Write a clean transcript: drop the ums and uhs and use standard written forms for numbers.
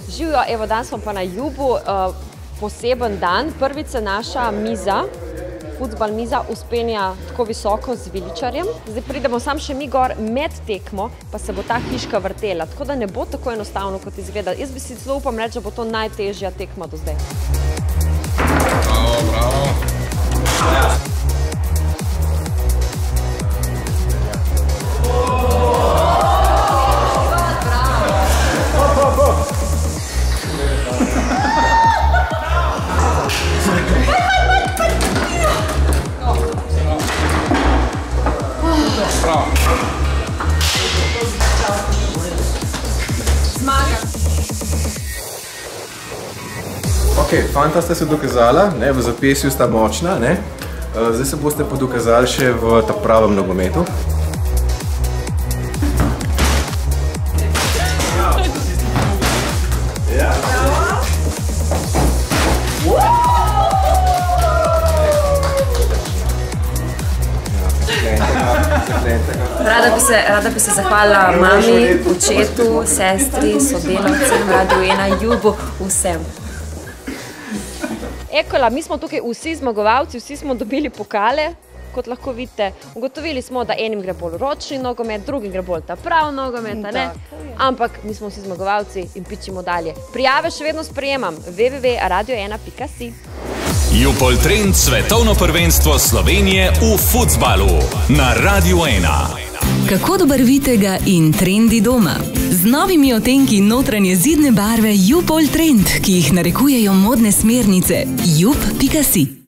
Živijo, evo, danes smo pa na Jubu, poseben dan. Prvič se naša miza, futbal miza, uspenja tako visoko z viličarjem. Zdaj pridemo sam še mi gor med tekmo, pa se bo ta hiška vrtela. Tako da ne bo tako enostavno, kot izgleda. Jaz bi si celo upam reči, da bo to najtežja tekma do zdaj. Bravo, bravo. Ok, fanta ste se dokazala, v zapesju sta močna, zdaj se boste pa dokazali še v ta pravem nogometu. Rada bi se zahvalila mami, očetu, sestri, sodelavcem, Radio 1, Jubu, vsem. Ekola, mi smo tukaj vsi zmagovalci, vsi smo dobili pokale, kot lahko vidite. Ugotovili smo, da enim gre bolj ročni nogomet, drugim gre bolj ta prav nogomet, ne? Ampak mi smo vsi zmagovalci in pičimo dalje. Prijave še vedno sprejemam, www.radio1.si. Jupol Trend, svetovno prvenstvo Slovenije v futsbalu na Radio 1. Kako do barvitega in trendi doma? Z novimi odtenki notranje zidne barve Jupol Trend, ki jih narekujejo modne smernice. jup.si